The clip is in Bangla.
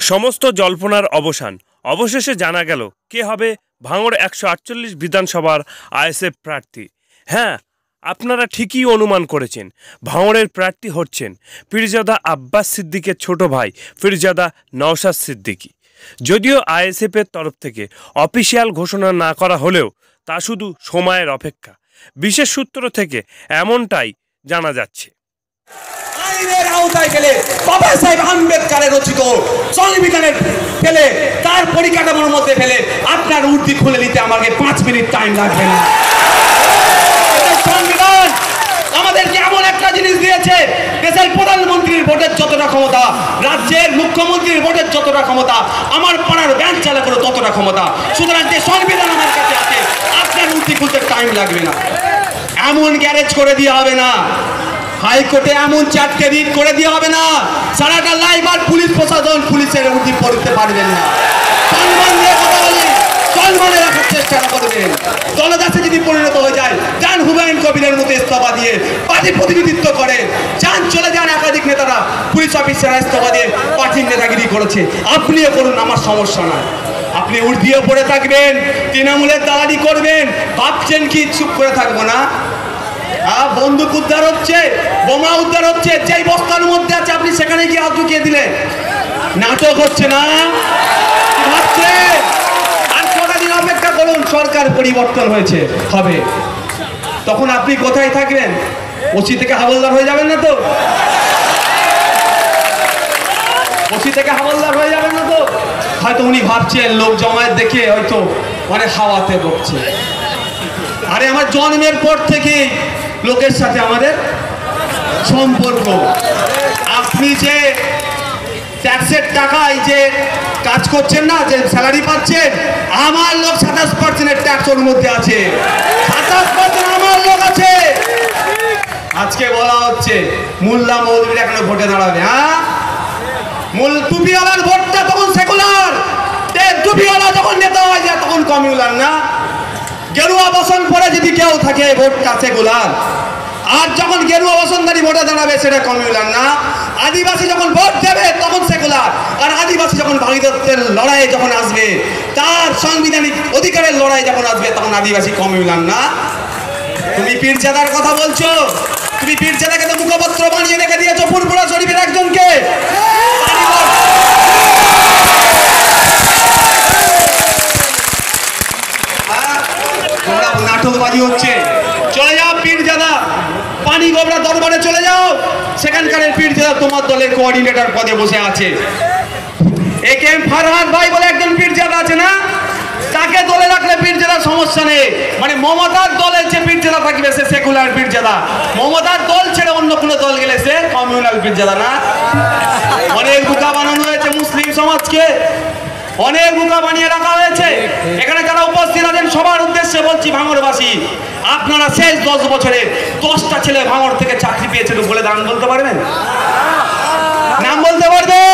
সমস্ত জল্পনার অবসান। অবশেষে জানা গেল কে হবে ভাঙড় 148 বিধানসভার আইএসএফ প্রার্থী। হ্যাঁ, আপনারা ঠিকই অনুমান করেছেন, ভাঙড়ের প্রার্থী হচ্ছেন পীরজাদা আব্বাস সিদ্দিকের ছোট ভাই পীরজাদা নওশাদ সিদ্দিকী। যদিও আইএসএফের তরফ থেকে অফিসিয়াল ঘোষণা না করা হলেও তা শুধু সময়ের অপেক্ষা। বিশেষ সূত্র থেকে এমনটাই জানা যাচ্ছে। আইনের আওতায় গেলে বাবা সাহেব আম্বেদকরের রচিত সংবিধানের ফেলে তার পরিকাঠামোর মধ্যে ফেলে আপনার উর্দি খুলে নিতে আমাকে 5 মিনিট টাইম লাগবে না। সংবিধান আমাদেরকে এমন একটা জিনিস দিয়েছে, দেশের প্রধানমন্ত্রীর ভোটের যতটা ক্ষমতা, রাজ্যের মুখ্যমন্ত্রীর ভোটের যতটা ক্ষমতা, আমার পাড়ার ব্যাংক চালকেরও ততটা ক্ষমতা। সুতরাং যে সংবিধান আমার কাছে আছে, আপনার উর্দি খুলতে টাইম লাগবে না। এমন গ্যারেজ করে দিয়ে হবে না, হাইকোর্টে এমন 4টে রিট করে দিয়ে হবে না, সারাটা লাইভ আর পুলিশ প্রশাসন পুলিশের উর্দি পড়তে পারবেন না। সম্মান দিয়ে কথা বলি, সম্মানে রাখার চেষ্টা করবেন। দলদাসে যদি পরিণত হয়ে যায়, যান হুমায়ুন কবিরের মতো ইস্তফা দিয়ে পার্টি প্রতিনিধিত্ব করে, যান চলে যান একাধিক নেতারা পুলিশ অফিসাররা ইস্তফা দিয়ে পার্টির নেতাগিরি করেছে, আপনিও করুন, আমার সমস্যা নাই। আপনি উর্দিও পড়ে থাকবেন, তৃণমূলের দালালি করবেন, ভাবছেন কি চুপ করে থাকবো না? বন্দুক উদ্ধার হচ্ছে, বোমা উদ্ধার হচ্ছে, যেই বস্তার মধ্যে আছে আপনি সেখানে গিয়ে হাত ঢুকিয়ে দিলে নাটক হচ্ছে না? ভাবছে আর কটা দিন অপেক্ষা করুন, সরকার পরিবর্তন হয়েছে হবে, তখন আপনি কোথায় থাকবেন? ওসি থেকে হাবলদার হয়ে যাবেন না তো? ওসি থেকে হাবলদার হয়ে যাবেন না তো? হয়তো উনি ভাবছেন লোক জমায়েত দেখে হয়তো মানে হাওয়াতে বকছে। আরে আমার জন্মের পর থেকে লোকের সাথে আমাদের সম্পর্ক। আপনি যে ট্যাক্সের টাকায় যে কাজ করছেন না, যে স্যালারি পাচ্ছেন, আমার লোক 27% ট্যাক্স ওর মধ্যে আছে, 27% আমার লোক আছে। আজকে বলা হচ্ছে মোল্লা মৌলবীরা এখনো ভোটে দাঁড়াবে। হ্যাঁ, মূল টুপিওয়ালার ভোটটা তখন সেকুলার, টুপিওয়ালা যখন নেতা হয়ে যায় তখন কমিউলার না। গেরুয়া বসন পরে যদি কেউ থাকে ভোটটা সেকুলার, আর যখন গেরুয়া বসনধারী ভোটে দাঁড়াবে সেটা কমিউলার না। আদিবাসী যখন ভোট দেবে তখন সেকুলার, আর আদিবাসী যখন ভাগীরথের লড়াইয়ে যখন আসবে, তার সাংবিধানিক অধিকারের লড়াই যখন আসবে, তখন আদিবাসী কমিউলার না। তুমি পীরজাদার কথা বলছো, তুমি পীরজাদাকে তো মুখপত্র বানিয়ে রেখে দিয়েছো ফুরফুরা শরীফের একজনকে। নাটকবাজি হচ্ছে, চলে যাও পীরজাদা, পানি গোবরা দরবারে চলে যাও, সেখানকার পীরজাদা তোমার দলের কোঅর্ডিনেটর পদে বসে আছে। একেএম ফারহাদ ভাই বলে একজন পীরজাদা আছে না, তাকে দলে রাখলে পীরজাদার সমস্যা নেই। মানে মমতার দলের যে পীরজাদা থাকবে সে সেকুলার পীরজাদা, মমতার দল ছেড়ে অন্য কোনো দল গেলে সে কমিউনাল পীরজাদা না। অনেক বোকা বানানো হয়েছে মুসলিম সমাজকে, অনেক বোকা বানিয়ে রাখা হয়েছে। এখানে যারা উপস্থিত আছেন সবার উদ্দেশ্যে বলছি, ভাঙড়বাসী, আপনারা শেষ 10 বছরে 10টা ছেলে ভাঙড় থেকে চাকরি পেয়েছেন বলে নাম বলতে পারবেন? নাম বলতে পারবেন?